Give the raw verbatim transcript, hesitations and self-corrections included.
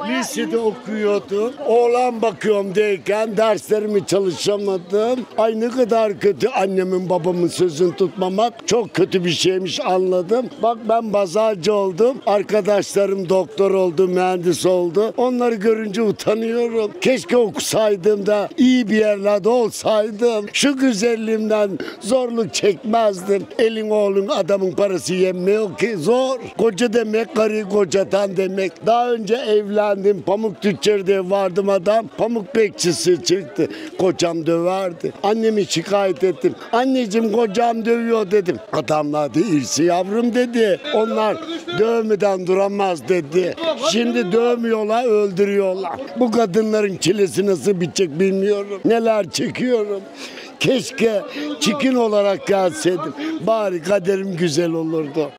Lisede okuyordum. Oğlan bakıyorum derken derslerimi çalışamadım. Ay ne kadar kötü, annemin babamın sözünü tutmamak çok kötü bir şeymiş, anladım. Bak ben pazarcı oldum. Arkadaşlarım doktor oldu, mühendis oldu. Onları görünce utanıyorum. Keşke okusaydım da iyi bir yerlerde olsaydım. Şu güzelliğimden zorluk çekmezdim. Elin oğlun adamın parası yemiyor ki, zor. Koca demek karıyı kocatan demek. Daha önce evlendim. Pamuk tüccarı vardım adam. Pamuk bekçisi çıktı. Kocam döverdi. Annemi şikayet ettim. Anneciğim kocam dövüyor dedim. Adamlar da irsi yavrum dedi. Onlar dövmeden duramaz dedi. Şimdi dövmüyorlar, öldürüyorlar. Bu kadınların çilesi nasıl bitecek bilmiyorum. Neler çekiyorum. Keşke çikin olarak gelseydim. Bari kaderim güzel olurdu.